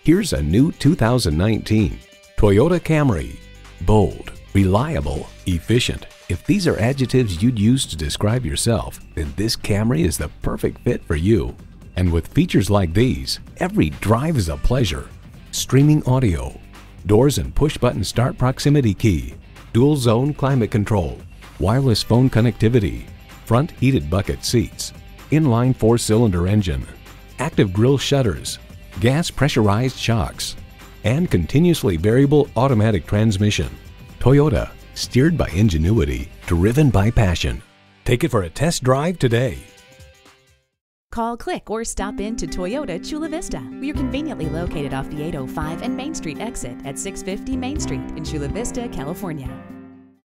Here's a new 2019 Toyota Camry. Bold, reliable, efficient. If these are adjectives you'd use to describe yourself, then this Camry is the perfect fit for you. And with features like these, every drive is a pleasure. Streaming audio, doors and push-button start proximity key, dual zone climate control, wireless phone connectivity, front heated bucket seats, inline 4-cylinder engine, active grille shutters, gas pressurized shocks, and continuously variable automatic transmission. Toyota, steered by ingenuity, driven by passion. Take it for a test drive today. Call, click, or stop in to Toyota Chula Vista. We are conveniently located off the 805 and Main Street exit at 650 Main Street in Chula Vista, California.